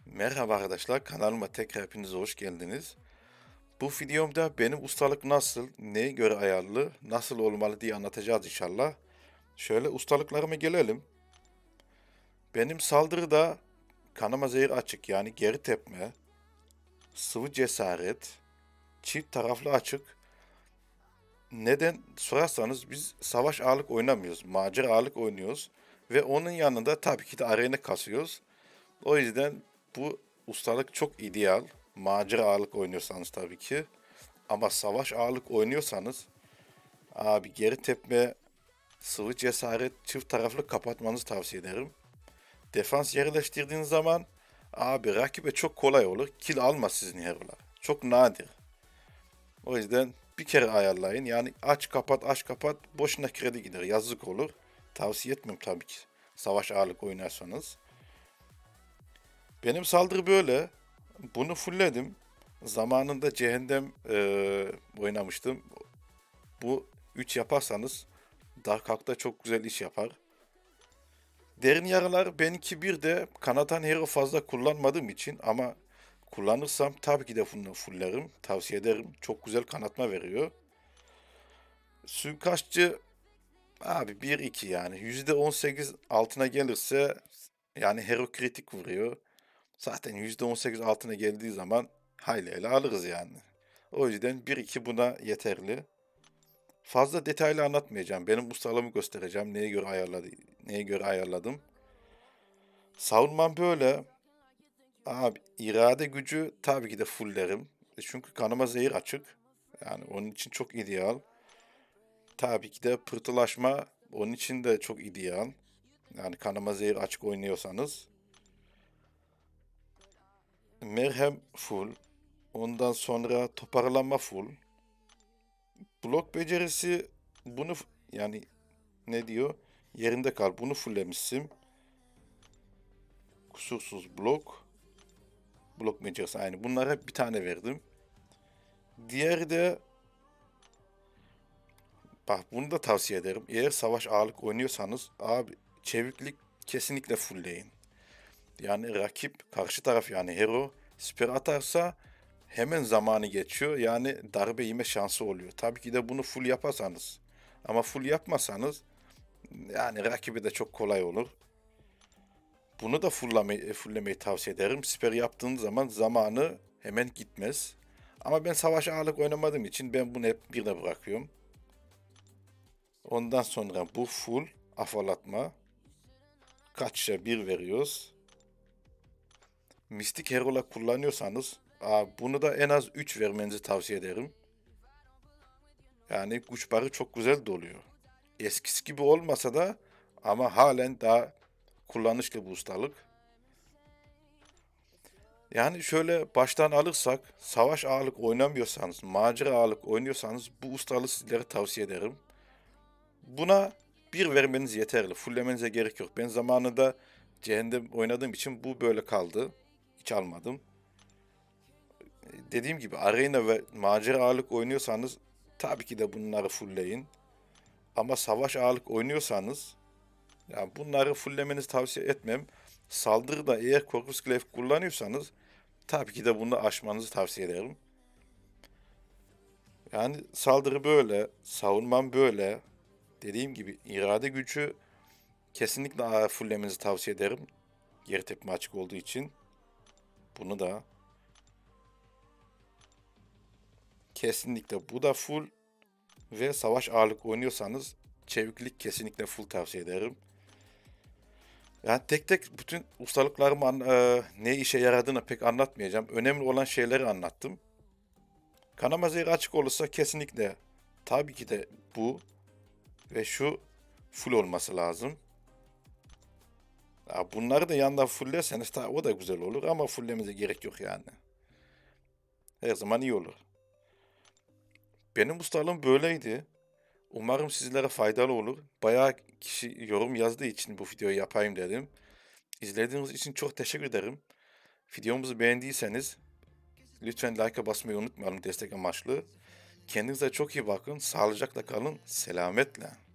Merhaba arkadaşlar, kanalıma tekrar hepiniz hoş geldiniz. Bu videomda benim ustalık nasıl, neye göre ayarlı, nasıl olmalı diye anlatacağız inşallah. Şöyle ustalıklarıma gelelim. Benim saldırıda kanama zehir açık yani geri tepme, sıvı cesaret, çift taraflı açık. Neden sorarsanız biz savaş ağırlık oynamıyoruz, macera ağırlık oynuyoruz. Ve onun yanında tabii ki de arena kasıyoruz. O yüzden bu ustalık çok ideal. Macera ağırlık oynuyorsanız tabii ki. Ama savaş ağırlık oynuyorsanız abi geri tepme, sıvı cesaret, çift taraflı kapatmanızı tavsiye ederim. Defans yerleştirdiğiniz zaman abi rakibe çok kolay olur. Kill almaz sizin hero'lar. Çok nadir. O yüzden bir kere ayarlayın. Yani aç kapat aç kapat boşuna kredi gider. Yazık olur. Tavsiye etmiyorum tabii ki. Savaş ağırlık oynarsanız. Benim saldırı böyle. Bunu fullledim. Zamanında cehennem oynamıştım. Bu 3 yaparsanız Dark Hulk'ta çok güzel iş yapar. Derin yaralar benimki bir de kanatan hero fazla kullanmadığım için ama kullanırsam tabii ki de bunu fulllerim. Tavsiye ederim. Çok güzel kanatma veriyor. Suikastçı abi 1-2 yani. %18 altına gelirse yani hero kritik vuruyor. Zaten %18 altına geldiği zaman hayli ele alırız yani. O yüzden 1-2 buna yeterli. Fazla detaylı anlatmayacağım. Benim ustalığımı göstereceğim. Neye göre ayarladım. Savunmam böyle. Abi irade gücü tabii ki de fulllerim. Çünkü kanıma zehir açık. Yani onun için çok ideal. Tabii ki de pırtılaşma onun için de çok ideal. Yani kanıma zehir açık oynuyorsanız. Merhem full. Ondan sonra toparlanma full. Blok becerisi bunu yani ne diyor? Yerinde kal. Bunu fulllemişsin. Kusursuz blok. Blok becerisi aynı. Bunlara hep bir tane verdim. Diğeri de bak bunu da tavsiye ederim. Eğer savaş ağırlık oynuyorsanız abi çeviklik kesinlikle fullleyin. Yani rakip karşı taraf yani hero siper atarsa hemen zamanı geçiyor. Yani darbe yeme şansı oluyor. Tabii ki de bunu full yaparsanız ama full yapmasanız yani rakibi de çok kolay olur. Bunu da fulllemeyi tavsiye ederim. Siper yaptığınız zaman zamanı hemen gitmez. Ama ben savaş ağırlık oynamadığım için ben bunu hep birine bırakıyorum. Ondan sonra bu full afalatma. Kaçışa bir veriyoruz. Mistik Hero'la kullanıyorsanız bunu da en az 3 vermenizi tavsiye ederim. Yani güç barı çok güzel doluyor. Eskisi gibi olmasa da ama halen daha kullanışlı bu ustalık. Yani şöyle baştan alırsak, savaş ağırlık oynamıyorsanız, macera ağırlık oynuyorsanız bu ustalığı sizlere tavsiye ederim. Buna bir vermeniz yeterli. Fullemenize gerek yok. Ben zamanında cehennem oynadığım için bu böyle kaldı. Hiç almadım. Dediğim gibi arena ve macera ağırlık oynuyorsanız tabii ki de bunları fullleyin. Ama savaş ağırlık oynuyorsanız yani bunları fulllemenizi tavsiye etmem. Saldırıda eğer Corvus Glaive kullanıyorsanız tabii ki de bunu aşmanızı tavsiye ederim. Yani saldırı böyle, savunmam böyle. Dediğim gibi irade gücü kesinlikle fulllemenizi tavsiye ederim. Geri tepme açık olduğu için. Bunu da kesinlikle bu da full ve savaş ağırlık oynuyorsanız çeviklik kesinlikle full tavsiye ederim. Yani tek tek bütün ustalıklarımı ne işe yaradığını pek anlatmayacağım. Önemli olan şeyleri anlattım. Kanama zehri açık olursa kesinlikle tabii ki de bu ve şu full olması lazım. Ya bunları da yandan fulllerseniz o da güzel olur ama fulllemenize gerek yok yani. Her zaman iyi olur. Benim ustalığım böyleydi. Umarım sizlere faydalı olur. Bayağı kişi yorum yazdığı için bu videoyu yapayım dedim. İzlediğiniz için çok teşekkür ederim. Videomuzu beğendiyseniz lütfen like'a basmayı unutmayalım destek amaçlı. Kendinize çok iyi bakın. Sağlıcakla kalın. Selametle.